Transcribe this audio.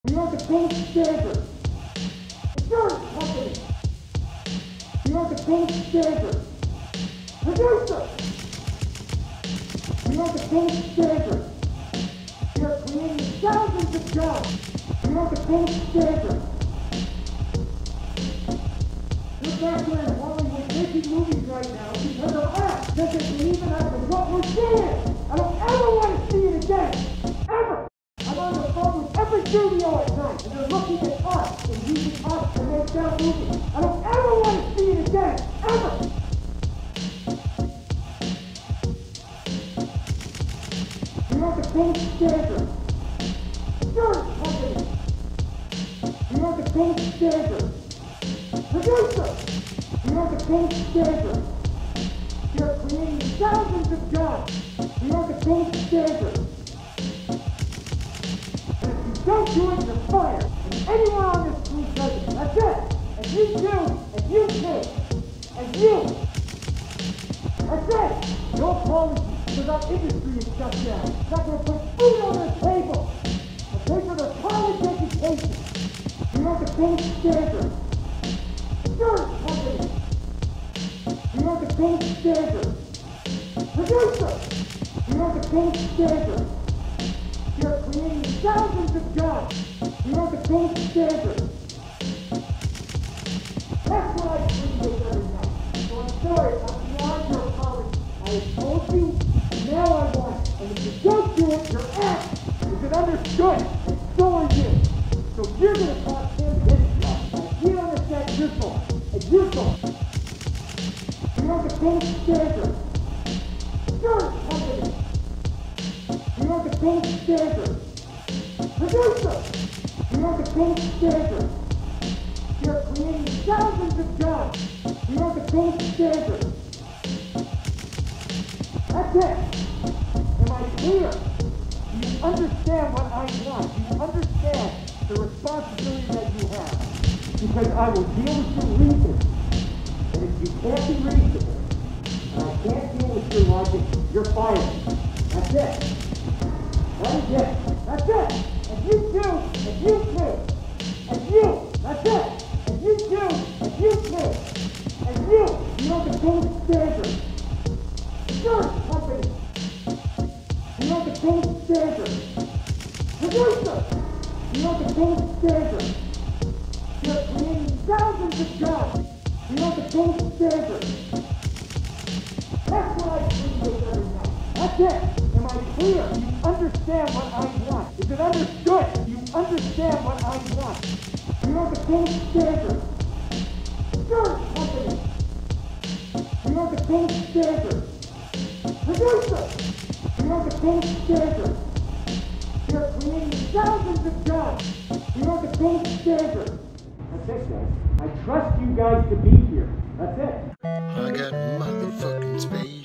We are the gold standard. Insurance company. We are the gold standard. Producer. We are the gold standard. We are creating thousands of jobs. We are the gold standard. You're back there in Hollywood making movies right now because of us. Because they believe in us and what we're seeing. I don't ever want to see it again. Ever. I'm on the phone with every studio at night, and they're looking at us and using us to make their movies. I don't ever want to see it again. Ever. We are the gold standard. Insurance company. We are the gold standard. Producer. We are the gold standard. We are creating thousands of jobs. We are the gold standard. And if you don't do it, you're fired. And anyone on this crew does it. That's it. And you too. And you too. And you. That's it. No apologies. Because our industry is shut down. It's not going to put food on their table. And pay for their college education. We are the gold standard. Insurance company. We are the gold standard. Producer. We are the gold standard. We are creating thousands of jobs. We are the gold standard. That's what I bring with every night. So I'm sorry, I'm beyond your apology. I have told you, and now I want it. And if you don't do it, you're out. Is it understood? And so are you. So you're going to cost him his job. And he understands your fault. And your fault. We are the gold standard. Insurance company. We are the gold standard. Producer. We are the gold standard. We are creating thousands of jobs. We are the gold standard. That's it. Am I clear? Do you understand what I want? Do you understand the responsibility that you have? Because I will deal with your reason. And if you can't be reasonable, and I can't deal with your logic, you're fired. That's it. That is it. That's it. And you too. And you too. And you. That's it. And you too. And you too. And you. You are the gold standard. Insurance company. We are the gold standard. Producer. We are the gold standard. We are creating thousands of jobs. We are the gold standard. That's what I bring with every night. That's it. Am I clear? Do you understand what I want? Is it understood? Do you understand what I want? We are the gold standard. Insurance company. We are the gold standard. Producer. We are the gold standard. We are creating thousands of jobs. We are the gold standard. That's it, guys. I trust you guys to be here. That's it. I got motherfucking space.